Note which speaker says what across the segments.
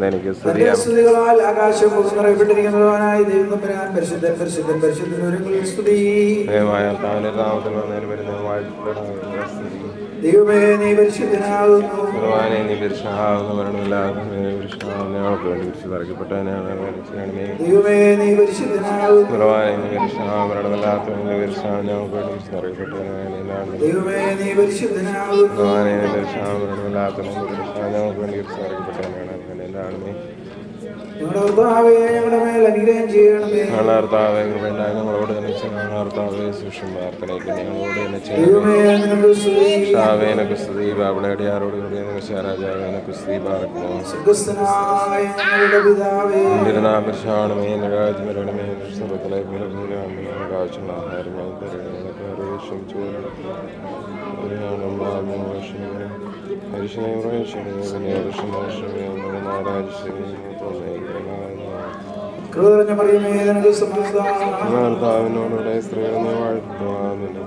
Speaker 1: സ്തുതികളാൽ ആകാശം നിറയപ്പെട്ടിരിക്കുന്നവനായ ദൈവം തമ്പുരാൻ പരിശുദ്ധൻ പരിശുദ്ധൻ പരിശുദ്ധൻ ഒരുങ്ങളിൽ സ്തുതി. ദൈവമേ നീ പരിശുദ്ധനാകുന്നു.
Speaker 2: നീ പരിശുദ്ധനാകുന്നു. ഞങ്ങൾക്ക് വേണ്ടി വിശുദ്ധർക്കപ്പെട്ടവനാണ്.
Speaker 1: ദൈവമേ നീ പരിശുദ്ധനാകുന്നു. ദൈവമേ നീ പരിശുദ്ധനാകുന്നു. ഞങ്ങളുടെ കർത്താവേ ഞങ്ങളുടെ മേൽ അനുഗ്രഹം ചെയ്യണമേ.
Speaker 2: ഞങ്ങളോട് തന്നെ സൂക്ഷ്മ പ്രാർത്ഥനയ്ക്ക് ഞങ്ങളോട് തന്നെ
Speaker 1: ദൈവമേ നിനക്ക് സ്തുതി.
Speaker 2: രാജാവിനോട് രാജാവിനൊക്കെ സ്ത്രീ പാർക്കുന്നു.
Speaker 1: സ്വർഗ്ഗസ്ഥനായ ഞങ്ങളുടെ പിതാവേ
Speaker 2: ആവശ്യമുള്ള ആഹാരം കർത്താവിനോടുകൂടെ സ്ത്രീകൾ നീ വാഴ്ത്തപ്പെടണം. നിന്റെ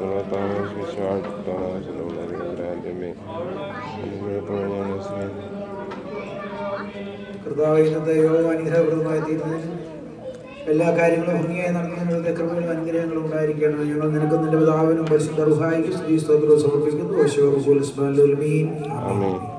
Speaker 1: കർത്താവ് ഇന്നത്തെ യോഗം അനുഗ്രഹപ്രദമായി തീരുന്നതിന് എല്ലാ കാര്യങ്ങളും ഭംഗിയായി നടത്തുന്നതിനുള്ള കൃപകളും അനുഗ്രഹങ്ങളും ഉണ്ടായിരിക്കണം. ഞങ്ങൾ നിനക്കും നിന്റെ പിതാവിനും പരിശുദ്ധ റുഹായിക്കും സ്തുതി സ്തോത്രവും സമർപ്പിക്കുന്നു.